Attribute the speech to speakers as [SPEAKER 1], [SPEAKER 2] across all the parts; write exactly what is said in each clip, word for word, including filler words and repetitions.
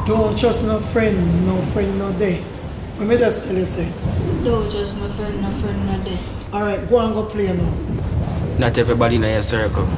[SPEAKER 1] Don't trust no friend, no friend no day. Let me just tell you say.
[SPEAKER 2] Don't trust no friend, no friend no day.
[SPEAKER 1] Alright, go and go play now.
[SPEAKER 3] Not everybody in your circle.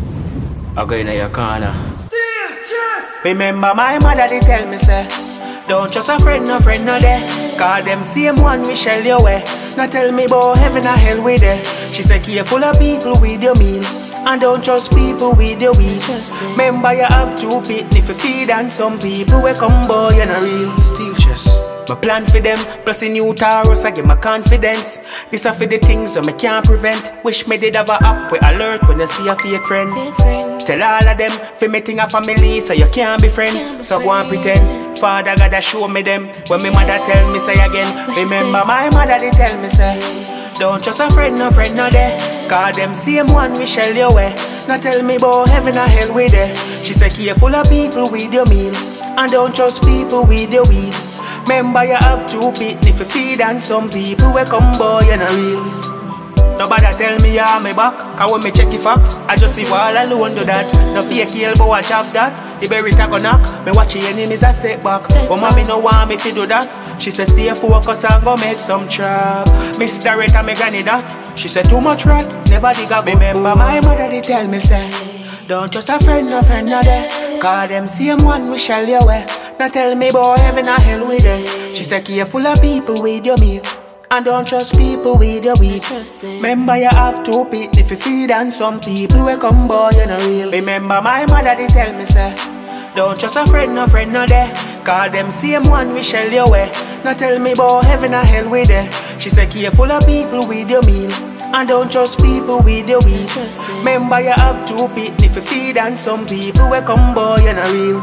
[SPEAKER 3] I go in your corner.
[SPEAKER 4] Still just
[SPEAKER 3] Remember my mother they tell me say, don't trust a friend, no friend no day. Call them same one we shell your way. Now tell me about heaven or hell with it. She say careful of people with your meal, and don't trust people with your weed. Remember you have two pitney if you feed, and some people will come boy you not real. Still just my plan for them, plus in new Taurus I give my confidence. This are for the things that me can't prevent. Wish me did have a app with alert when you see a fake friend.
[SPEAKER 2] Fake friend.
[SPEAKER 3] Tell all of them, for me think a family so you can't be friend.
[SPEAKER 2] Can't be
[SPEAKER 3] so
[SPEAKER 2] friend.
[SPEAKER 3] go and pretend. Father gotta show me them. When me mother tell me say again.
[SPEAKER 2] What she
[SPEAKER 3] Remember
[SPEAKER 2] say?
[SPEAKER 3] my mother they tell me say, don't trust a friend, no friend no there. Call them same one we shell your way. Now tell me about heaven or hell with it. She say careful of people with your meal, and don't trust people with your weed. Remember you have two pitney if you feed, and some people will come boy you not real. Nobody tell me yeah me back, cause when me check the facts, I just see all alone do that. No fake heel but watch have that. The berry tag on knock, me watch the enemies a step back. But mommy no want me to do that. She say stay focused and go make some trap. Mister Rita me granny that. She say too much rat, never dig up. Remember my mother they tell me say, don't trust a friend, no friend no there. Call them same one we shell your way. Now tell me boy heaven or hell with it. She say careful of people with your meal, and don't trust people with your weed. Remember you have two pitney if you feed, and some people will come boy you not real. Remember my mother they tell me say, don't trust a friend, no friend no there. Call them same one we shell your way. Now tell me about heaven or hell with it. She say careful of people with your meal, and don't trust people with your weed. Remember you have two pitney if you feed, and some people will come boy you not real.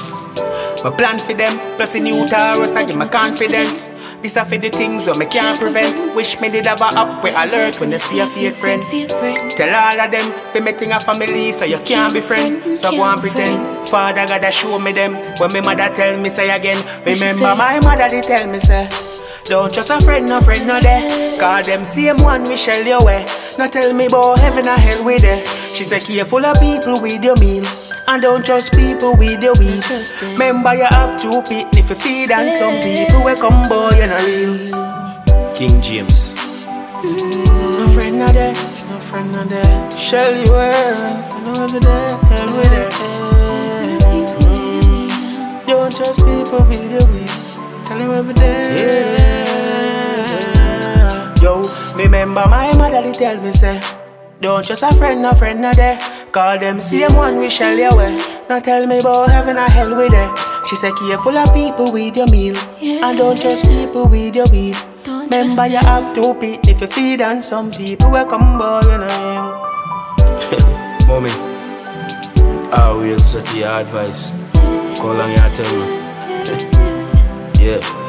[SPEAKER 3] My plan for them, plus in new Taurus I give my confidence. This are for the things that me can't prevent. Wish me did have a app with alert when you see a fake friend. Tell all of them, for me think a family so you can't be friend. So go and pretend. Father gotta show me them. When me mother tell me say again. Remember my mother they tell me say, don't trust a friend, no friend no there. Call them same one we shell your way. Now tell me about heaven or hell with it. She say careful of people with your meal, and don't trust people with your weed. Remember you have two pitney if you feed, and some people will come boy you not real. King James. No friend no there, no friend no there. Shell you where, no over there, hell with it. Don't trust people with your weed. Tell him every day. Yeah. Yo, remember my mother they tell me say, don't trust a friend, no friend no there. Call them same one we shell your way. Now tell me about heaven or hell with it. She say careful of people with your meal, and don't trust people with your weed. Remember you have two pitney if you feed, and some people will come boy you know. Mommy, always such your advice. Call on your tell me. Yeah.